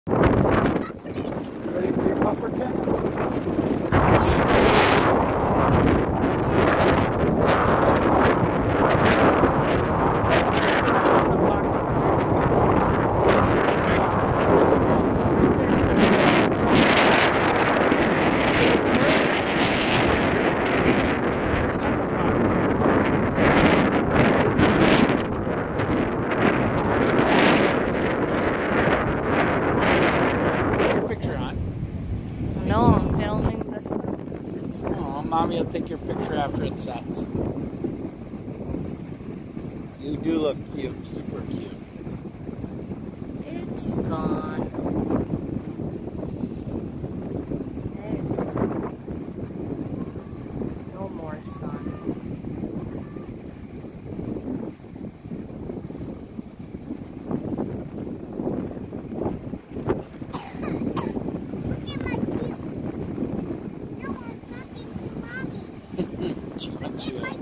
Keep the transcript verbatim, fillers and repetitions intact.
Ready for your puffer cat? No, I'm filming this. Oh, Mommy will take your picture after it sets. You do look cute, super cute. It's gone. Hey. No more sun. Look at my